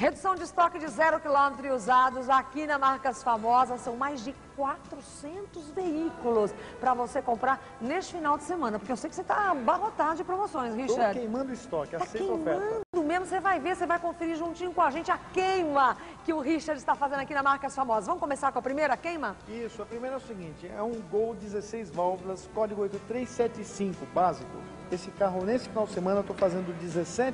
Redução de estoque de 0 km e usados aqui na Marcas Famosas. São mais de 400 veículos para você comprar neste final de semana. Porque eu sei que você está abarrotado de promoções, Richard. Estou queimando estoque, Tá aceito oferta. queimando mesmo, você vai ver, você vai conferir juntinho com a gente a queima que o Richard está fazendo aqui na Marcas Famosas. Vamos começar com a primeira queima? Isso, a primeira é o seguinte, é um Gol 16 válvulas, código 8375, básico. Esse carro, nesse final de semana, eu estou fazendo R$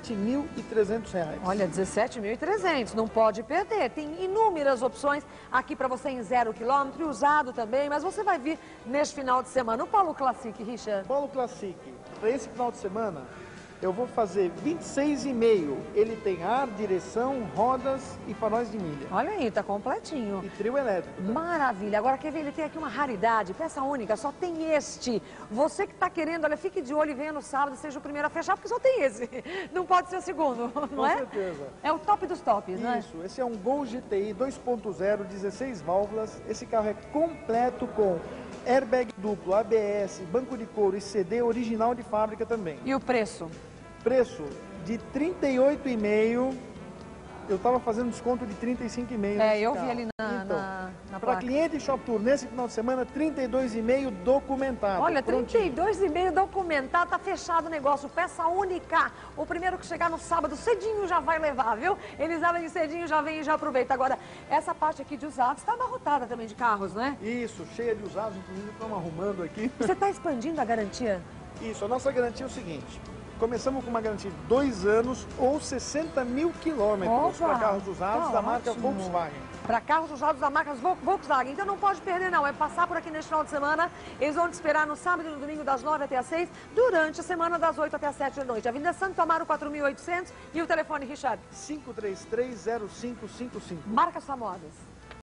17.300. Olha, 17.300, não pode perder. Tem inúmeras opções aqui para você em 0 km, e usado também, mas você vai vir neste final de semana. O Polo Classic, Richard. Polo Classic, para esse final de semana, eu vou fazer 26,5. Ele tem ar, direção, rodas e faróis de milha. Olha aí, tá completinho. E trio elétrico. Maravilha. Agora, quer ver, ele tem aqui uma raridade, peça única, só tem este. Você que está querendo, olha, fique de olho e venha no sábado, seja o primeiro a fechar, porque só tem esse. Não pode ser o segundo, não é? Com certeza. É o top dos tops, né? Isso, esse é um Gol GTI 2.0, 16 válvulas. Esse carro é completo com airbag duplo, ABS, banco de couro e CD original de fábrica também. E o preço? Preço de R$ 38,5. Eu estava fazendo desconto de R$ 35,5. É, eu vi ali na Para placa. cliente Shop Tour, nesse final de semana, R$ 32,5 documentado. Olha, prontinho. 32,5 documentado, tá fechado o negócio, peça única. O primeiro que chegar no sábado, cedinho já vai levar, viu? Eles abrem cedinho, já vem e já aproveita. Agora, essa parte aqui de usados está abarrotada também de carros, né? Isso, cheia de usados, inclusive estamos arrumando aqui. Você está expandindo a garantia? Isso, a nossa garantia é o seguinte. Começamos com uma garantia de 2 anos ou 60 mil quilômetros para carros usados tá da marca ótimo. Volkswagen. Para carros usados da marca Volkswagen. Então não pode perder, não. É passar por aqui neste final de semana. Eles vão te esperar no sábado e no domingo das 9 até as 6, durante a semana das 8 até as 7 da noite. Avenida Santo Amaro, 4.800. E o telefone, Richard? 5330555. Marcas Famosas.